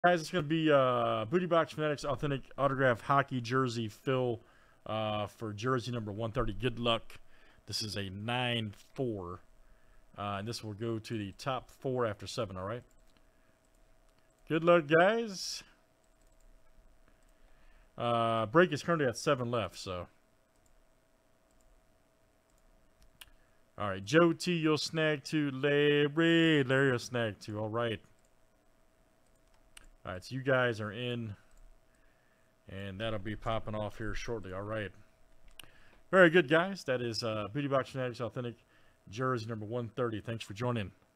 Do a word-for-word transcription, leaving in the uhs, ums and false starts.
Guys, it's going to be uh, Booty Box Fanatics Authentic Autograph Hockey Jersey fill uh, for jersey number one thirty. Good luck. This is a nine four. Uh, and this will go to the top four after seven, all right? Good luck, guys. Uh, break is currently at seven left, so. All right, Joe T, you'll snag two. Larry, Larry will snag two. All right. All right, so you guys are in, and that'll be popping off here shortly. All right. Very good, guys. That is uh, Beauty Box Fanatics Authentic Jersey number one thirty. Thanks for joining.